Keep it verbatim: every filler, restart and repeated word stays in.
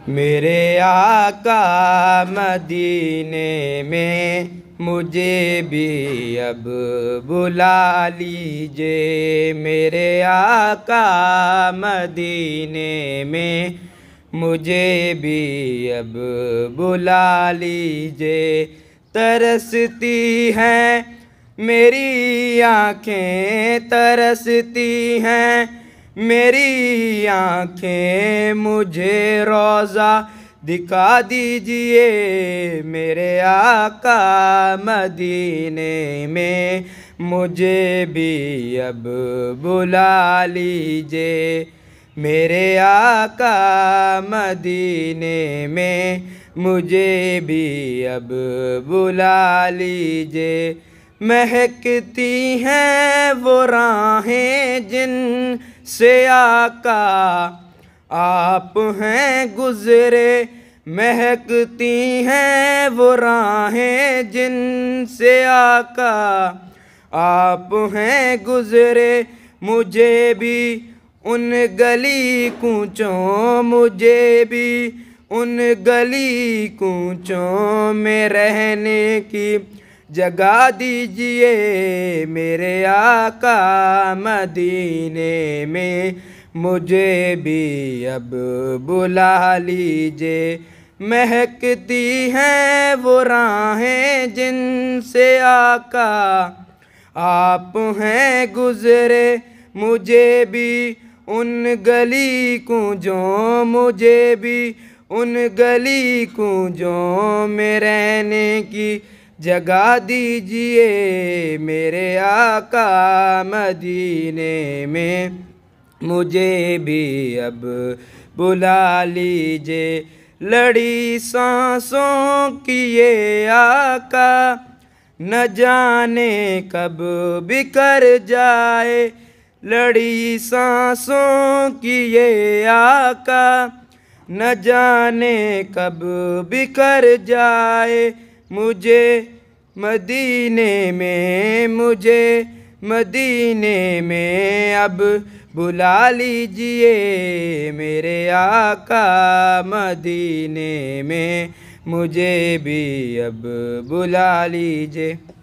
मेरे आका मदीने में मुझे भी अब बुला लीजिए। मेरे आका मदीने में मुझे भी अब बुला लीजिए। तरसती हैं मेरी आँखें, तरसती हैं मेरी आँखें, मुझे रोज़ा दिखा दीजिए। मेरे आका मदीने में मुझे भी अब बुला लीजिए। मेरे आका मदीने में मुझे भी अब बुला लीजिए। महकती हैं वो राहें जिन से आका आप हैं गुज़रे। महकती हैं वो राहें जिन से आका आप हैं गुज़रे। मुझे भी उन गली कूचों, मुझे भी उन गली कूचों में रहने की जगह दीजिए। मेरे आका मदीने में मुझे भी अब बुला लीजिए। महकती हैं वो राहें जिनसे आका आप हैं गुज़रे। मुझे भी उन गली कूंजों, मुझे भी उन गली कूंजों में रहने की जगह दीजिए। मेरे आका मदीने में मुझे भी अब बुला लीजिए। लड़ी सांसों की ये आका न जाने कब बिखर जाए। लड़ी सांसों की ये आका न जाने कब बिखर जाए। मुझे मदीने में, मुझे मदीने में अब बुला लीजिए। मेरे आका मदीने में मुझे भी अब बुला लीजिए।